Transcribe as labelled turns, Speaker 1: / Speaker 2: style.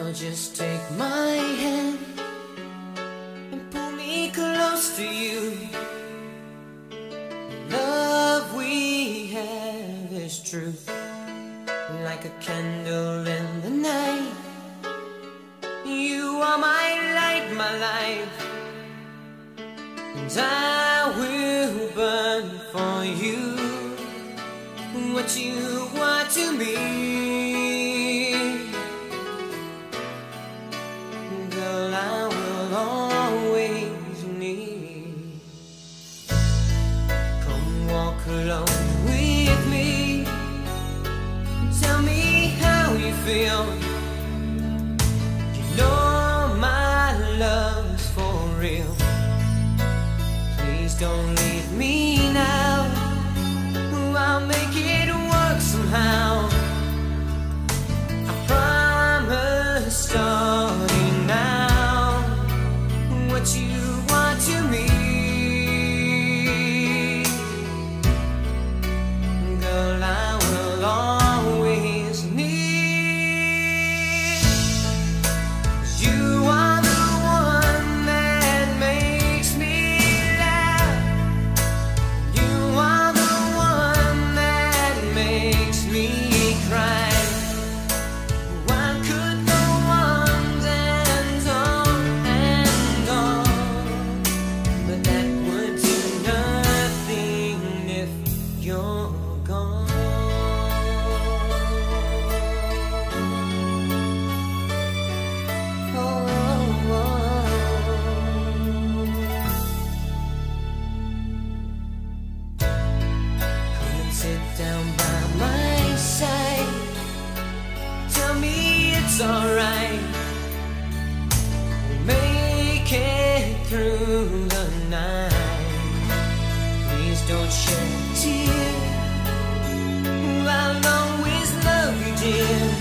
Speaker 1: just take my hand and pull me close to you. The love we have is true, like a candle in the night. You are my light, my life, and I will burn for you what you want to me. Girl, I will always need. Come walk alone with me, tell me how you feel. You know my love's for real. Please don't leave me now, I'll make it work somehow. I promise, starting now, what you want to me. Girl, I will always need. 'Cause you are the one that makes me laugh. You are the one that makes me cry. I could go on and on and on, but that would do nothing if you're gone. Oh, oh, oh. Come and sit down by my side, tell me it's alright. We'll make it through the night. Please don't shed a tear, I'll always love you, dear.